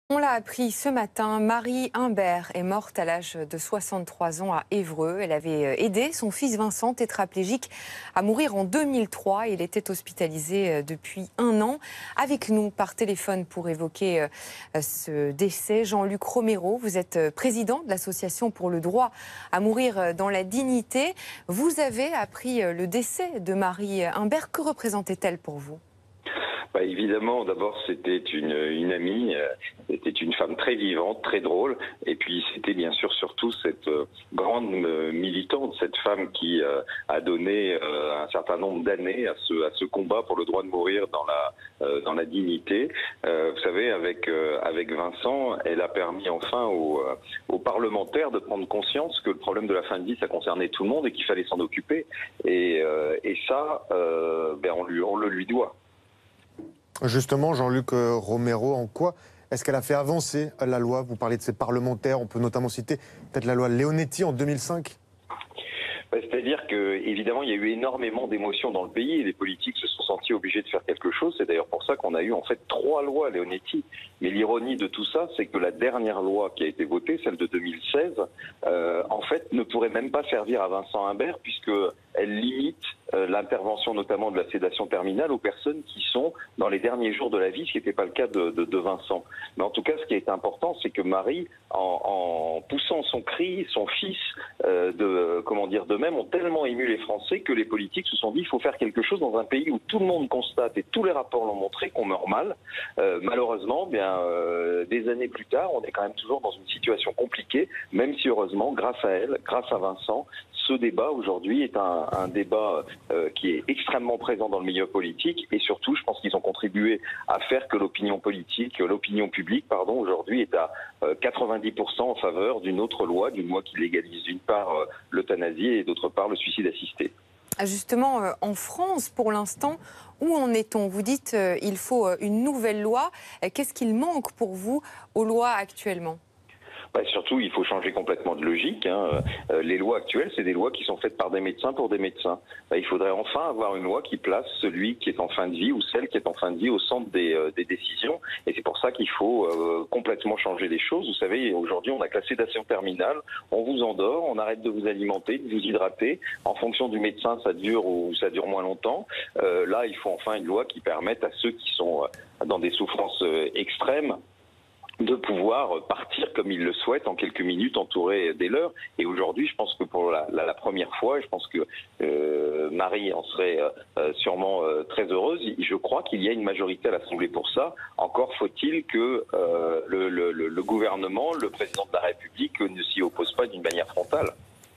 On l'a appris ce matin, Marie Imbert est morte à l'âge de 63 ans à Évreux. Elle avait aidé son fils Vincent, tétraplégique, à mourir en 2003. Il était hospitalisé depuis 1 an. Avec nous par téléphone pour évoquer ce décès, Jean-Luc Romero. Vous êtes président de l'Association pour le droit à mourir dans la dignité. Vous avez appris le décès de Marie Imbert. Que représentait-elle pour vous ? Évidemment, d'abord c'était une amie, c'était une femme très vivante, très drôle, et puis c'était bien sûr surtout cette grande militante, cette femme qui a donné un certain nombre d'années à ce combat pour le droit de mourir dans la dignité. Vous savez, avec Vincent, elle a permis enfin aux parlementaires de prendre conscience que le problème de la fin de vie, ça concernait tout le monde et qu'il fallait s'en occuper. Et ça, on le lui doit. Justement, Jean-Luc Romero, en quoi est-ce qu'elle a fait avancer la loi? Vous parlez de ces parlementaires, on peut notamment citer peut-être la loi Leonetti en 2005. C'est-à-dire qu'évidemment, il y a eu énormément d'émotions dans le pays et les politiques se sont sentis obligés de faire quelque chose. C'est d'ailleurs pour ça qu'on a eu en fait 3 lois Leonetti. Mais l'ironie de tout ça, c'est que la dernière loi qui a été votée, celle de 2016, en fait, ne pourrait même pas servir à Vincent Imbert puisqu'elle limite l'intervention notamment de la sédation terminale aux personnes qui sont dans les derniers jours de la vie, ce qui n'était pas le cas de Vincent. Mais en tout cas, ce qui est important, c'est que Marie, en poussant son cri, son fils, de même, ont tellement ému les Français que les politiques se sont dit il faut faire quelque chose dans un pays où tout le monde constate et tous les rapports l'ont montré qu'on meurt mal. Malheureusement, des années plus tard, on est quand même toujours dans une situation compliquée, même si heureusement, grâce à elle, grâce à Vincent, ce débat aujourd'hui est un débat qui est extrêmement présent dans le milieu politique et surtout, je pense qu'ils ont contribué à faire que l'opinion publique, aujourd'hui est à 90% en faveur d'une autre loi, d'une loi qui légalise d'une part l'euthanasie et d'autre part le suicide assisté. Justement, en France, pour l'instant, où en est-on? Vous dites il faut une nouvelle loi. Qu'est-ce qu'il manque pour vous aux lois actuellement? Surtout, il faut changer complètement de logique. Les lois actuelles, c'est des lois qui sont faites par des médecins pour des médecins. Il faudrait enfin avoir une loi qui place celui qui est en fin de vie ou celle qui est en fin de vie au centre des décisions. Et c'est pour ça qu'il faut complètement changer les choses. Vous savez, aujourd'hui, on a que la sédation terminale. On vous endort, on arrête de vous alimenter, de vous hydrater. En fonction du médecin, ça dure ou ça dure moins longtemps. Là, il faut enfin une loi qui permette à ceux qui sont dans des souffrances extrêmes de pouvoir partir comme ils le souhaitent en quelques minutes entourés des leurs. Et aujourd'hui, je pense que pour la première fois, je pense que Marie en serait sûrement très heureuse. Je crois qu'il y a une majorité à l'Assemblée pour ça. Encore faut-il que le gouvernement, le président de la République ne s'y oppose pas d'une manière frontale.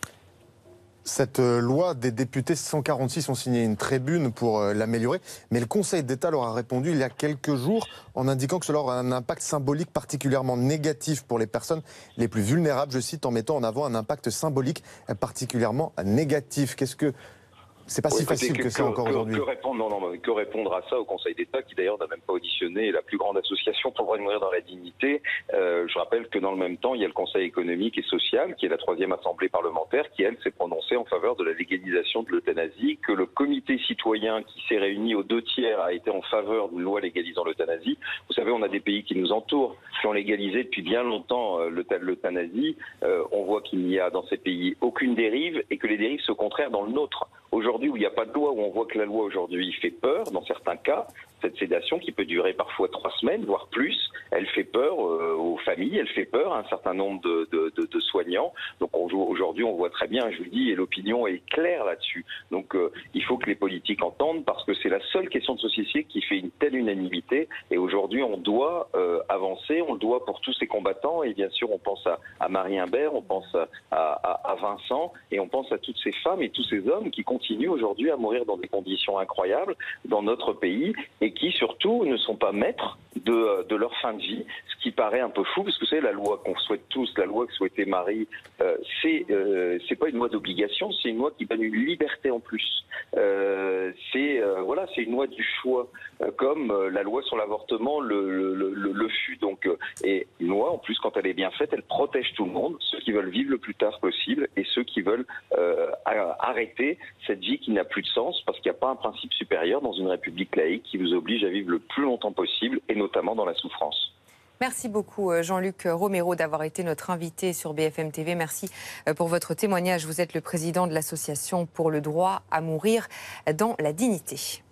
Cette loi, des députés 146 ont signé une tribune pour l'améliorer, mais le Conseil d'État leur a répondu il y a quelques jours en indiquant que cela aura un impact symbolique particulièrement négatif pour les personnes les plus vulnérables, je cite, en mettant en avant un impact symbolique particulièrement négatif. Qu'est-ce que... C'est pas si facile que ça encore aujourd'hui. Que répondre à ça au Conseil d'État, qui d'ailleurs n'a même pas auditionné la plus grande association pour le droit de mourir dans la dignité. Je rappelle que dans le même temps, il y a le Conseil économique et social, qui est la 3e assemblée parlementaire, qui elle s'est prononcée en faveur de la légalisation de l'euthanasie, que le comité citoyen qui s'est réuni aux 2/3 a été en faveur d'une loi légalisant l'euthanasie. Vous savez, on a des pays qui nous entourent, qui ont légalisé depuis bien longtemps l'euthanasie. On voit qu'il n'y a dans ces pays aucune dérive et que les dérives sont contraires dans le nôtre. Aujourd'hui, où il n'y a pas de loi, où on voit que la loi aujourd'hui fait peur, dans certains cas, cette sédation qui peut durer parfois 3 semaines, voire plus, elle fait peur aux familles, elle fait peur à un certain nombre de soignants. Donc aujourd'hui, on voit très bien, je vous dis, et l'opinion est claire là-dessus. Donc il faut que les politiques entendent, parce que c'est la seule question de société qui fait une telle unanimité. Et aujourd'hui, on doit avancer, on le doit pour tous ces combattants. Et bien sûr, on pense à Marie Imbert, on pense à Vincent, et on pense à toutes ces femmes et tous ces hommes qui continuent aujourd'hui à mourir dans des conditions incroyables dans notre pays et qui surtout ne sont pas maîtres de leur fin de vie, ce qui paraît un peu fou, parce que vous savez, la loi qu'on souhaite tous, la loi que souhaitait Marie, c'est pas une loi d'obligation, c'est une loi qui donne une liberté en plus. C'est une loi du choix, comme la loi sur l'avortement le fut. Donc, et une loi, en plus, quand elle est bien faite, elle protège tout le monde, ceux qui veulent vivre le plus tard possible et ceux qui veulent arrêter cette vie qui n'a plus de sens, parce qu'il n'y a pas un principe supérieur dans une république laïque qui vous oblige à vivre le plus longtemps possible, et notamment dans la souffrance. Merci beaucoup Jean-Luc Romero d'avoir été notre invité sur BFM TV. Merci pour votre témoignage. Vous êtes le président de l'association pour le droit à mourir dans la dignité.